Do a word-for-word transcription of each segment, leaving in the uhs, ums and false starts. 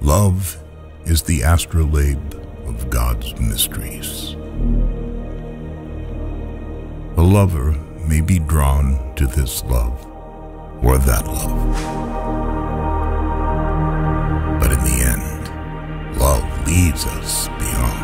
Love is the astrolabe of God's mysteries. A lover may be drawn to this love or that love, but in the end, love leads us beyond.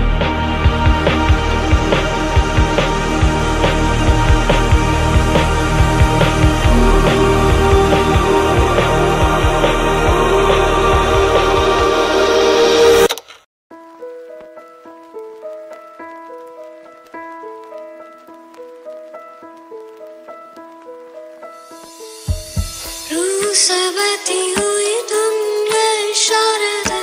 से बहती हुई धुन में इशारे दे,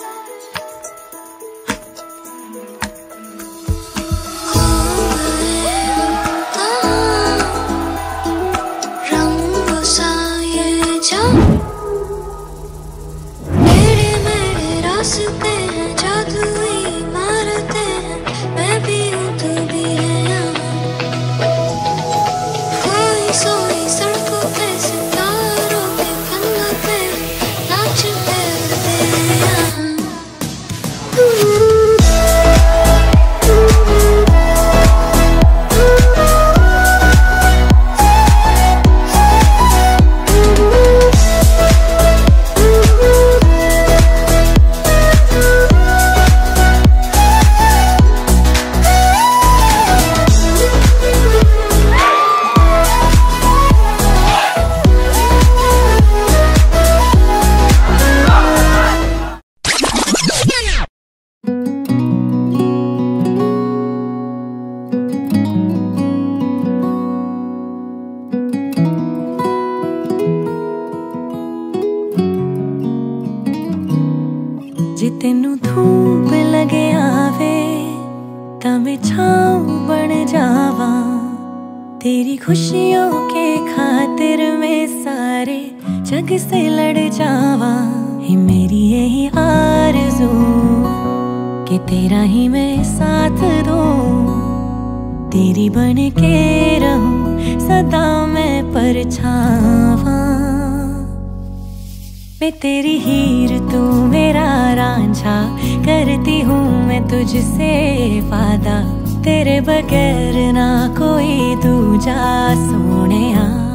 खो गए हम रंग सा ये जम, मेरे मेरे रास्ते हैं, जादुई इमारतें हैं, मैं भी हूँ तू भी है यहाँ, कोई सोई सड़कों पे सितारों के पन्नों पे नाचते उड़ते यहाँ। जे तेनू धूप लगे आवे तां मैं छाँव बन जावा, तेरी खुशियों के खातिर मैं सारे जग से लड़ जावा। है मेरी यही आरज़ू कि तेरा ही मैं साथ दूँ, तेरी बन के रहूं सदा मैं परछावा। मैं तेरी हीर तू मेरा रांझा, करती हूँ मैं तुझसे वादा, तेरे बगैर ना कोई दूजा सोनिया।